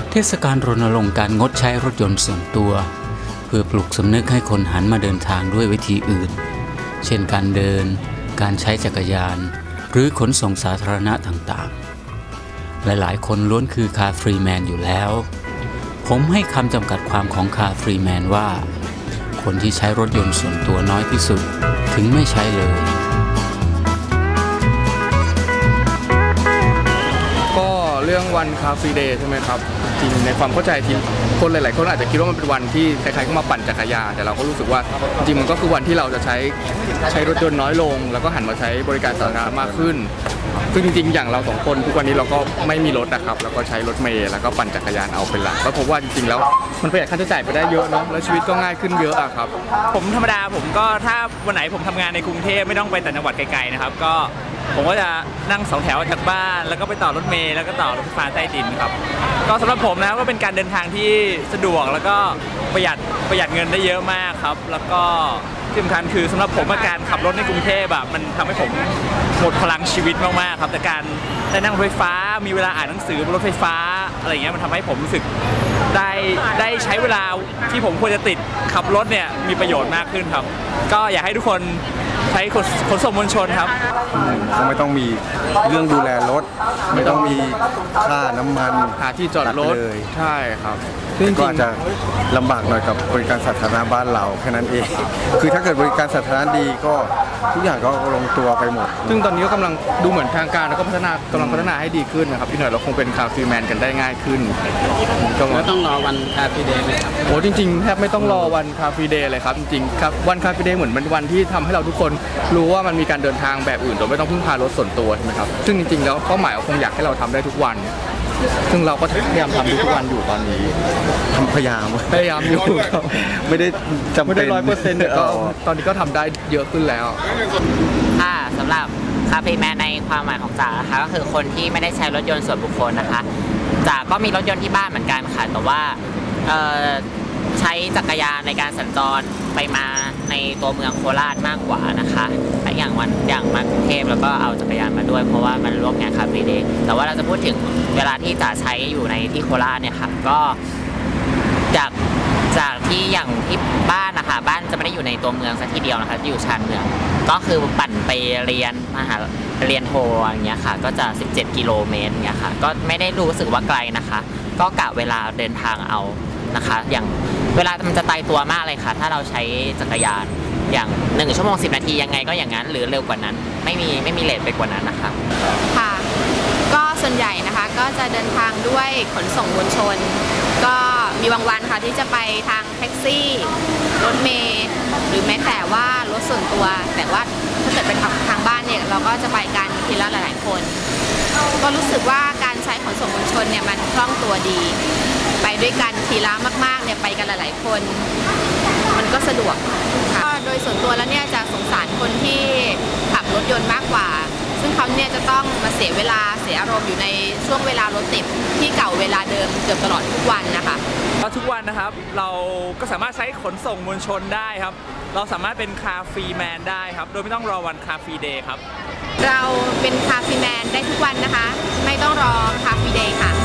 เทศกาลรณรงค์การงดใช้รถยนต์ส่วนตัวเพื่อปลุกสำนึกให้คนหันมาเดินทางด้วยวิธีอื่นเช่นการเดินการใช้จักรยานหรือขนส่งสาธารณะต่างๆหลายๆคนล้วนคือคาร์ฟรีแมนอยู่แล้วผมให้คำจำกัดความของคาร์ฟรีแมนว่าคนที่ใช้รถยนต์ส่วนตัวน้อยที่สุดถึงไม่ใช้เลยก็เรื่องวันคาร์ฟรีเดย์ใช่ไหมครับจริงในความเข้าใจทีคนหลายๆคนอาจจะคิดว่ามันเป็นวันที่ใครๆก็มาปั่นจักรยานแต่เราก็รู้สึกว่าจริงมันก็คือวันที่เราจะใช้รถยนต์น้อยลงแล้วก็หันมาใช้บริการสาธารณะมากขึ้นซึ่งจริงๆอย่างเราสองคนทุกวันนี้เราก็ไม่มีรถนะครับแล้วก็ใช้รถเมล์แล้วก็ปั่นจักรยานเอาเป็นหลักก็พบว่าจริงๆแล้วมันประหยัดค่าใช้จ่ายไปได้เยอะเนาะแล้วชีวิตก็ง่ายขึ้นเยอะอะครับผมธรรมดาผมก็ถ้าวันไหนผมทำงานในกรุงเทพไม่ต้องไปแต่จังหวัดไกลๆนะครับก็ผมก็จะนั่ง2 แถวจากบ้านแล้วก็ไปต่อรถเมล์แล้วก็ต่อรถไฟฟ้าใต้ดินครับก็สำหรับผมนะก็เป็นการเดินทางที่สะดวกแล้วก็ประหยัดเงินได้เยอะมากครับแล้วก็ที่สำคัญคือสำหรับผมการขับรถในกรุงเทพแบบมันทำให้ผมหมดพลังชีวิตมากๆครับแต่การได้นั่งรถไฟฟ้ามีเวลาอ่านหนังสือบนรถไฟฟ้าอะไรอย่างเงี้ยมันทำให้ผมรู้สึกได้ใช้เวลาที่ผมควรจะติดขับรถเนี่ยมีประโยชน์มากขึ้นครับก็อยากให้ทุกคนใช้ขนส่งมวลชนครับก็ไม่ต้องมีเรื่องดูแลรถไม่ต้องมีค่าน้ำมันหาที่จอดรถเลยใช่ครับก็อาจจะลำบากหน่อยกับบริการสาธารณะบ้านเราแค่นั้นเองคือถ้าเกิดบริการสาธารณะดีก็ทุกอย่างก็ลงตัวไปหมดซึ่งตอนนี้ก็กำลังดูเหมือนทางการแล้วก็กำลังพัฒนาให้ดีขึ้นนะครับพี่หน่อยเราคงเป็นคาร์ฟรีแมนกันได้ง่ายขึ้นแล้วต้องรอวันคาร์ฟรีเดย์ไหมครับโอ้จริงๆแทบไม่ต้องรอวันคาร์ฟรีเดย์เลยครับจริงๆครับวันคาร์ฟรีเดย์เหมือนเป็นวันที่ทำให้เราทุกคนรู้ว่ามันมีการเดินทางแบบอื่นโดยไม่ต้องพึ่งพารถส่วนตัวใช่ไหมครับซึ่งจริงๆแล้วเป้าหมายเราคงอยากให้เราทำได้ทุกวันซึ่งเราก็พยายามทำทุกวันอยู่ตอนนี้พยายามอยู่ครับไม่ได้จำเป็น 100%แต่ก็ตอนนี้ก็ทำได้เยอะขึ้นแล้วสำหรับคาร์ฟรีแมนในความหมายของจ๋านะคะก็คือคนที่ไม่ได้ใช้รถยนต์ส่วนบุคคลนะคะจ๋าก็มีรถยนต์ที่บ้านเหมือนกันค่ะแต่ว่าใช้จักรยานในการสัญจรไปมาในตัวเมืองโคราชมากกว่านะคะอย่างมากรุงเทพแล้วก็เอาจักรยานมาด้วยเพราะว่ามันร่วมงานคาร์ฟรีเดย์แต่ว่าเราจะพูดถึงเวลาที่จ๋าใช้อยู่ในที่โคราชเนี่ยค่ะก็จากที่อย่างที่บ้านนะคะบ้านจะไม่ได้อยู่ในตัวเมืองซะทีเดียวนะคะอยู่ชานเมืองก็คือปั่นไปเรียนโทอย่างเงี้ยค่ะก็จะ17 กิโลเมตรเงี้ยค่ะก็ไม่ได้รู้สึกว่าไกลนะคะก็กะเวลาเดินทางเอานะคะอย่างเวลามันจะตายตัวมากเลยค่ะถ้าเราใช้จักรยานอย่าง1 ชั่วโมง 10 นาทียังไงก็อย่างนั้นหรือเร็วกว่านั้นไม่มีเลทไปกว่านั้นนะคะค่ะก็ส่วนใหญ่นะคะก็จะเดินทางด้วยขนส่งมวลชนก็มีบางวันค่ะที่จะไปทางแท็กซี่รถเมล์หรือแม้แต่ว่ารถส่วนตัวแต่ว่าถ้าเกิดเป็นทางบ้านเนี่ยเราก็จะไปกันทีละหลายๆคนก็รู้สึกว่าการใช้ขนส่งมวลชนเนี่ยมันคล่องตัวดีไปด้วยกันทีละมากๆเนี่ยไปกันหลายๆคนมันก็สะดวกค่ะโดยส่วนตัวแล้วเนี่ยจะสงสารคนที่ขับรถยนต์มากกว่าซึ่งเขาเนี่ยจะต้องมาเสียเวลาเสียอารมณ์อยู่ในช่วงเวลารถติดที่เก่าเวลาเดิมเกือบตลอดทุกวันนะคะทุกวันนะครับเราก็สามารถใช้ขนส่งมวลชนได้ครับเราสามารถเป็นคาร์ฟรีแมนได้ครับโดยไม่ต้องรอวันคาร์ฟรีเดย์ครับเราเป็นคาร์ฟรีแมนได้ทุกวันนะคะไม่ต้องรอคาร์ฟรีเดย์ค่ะ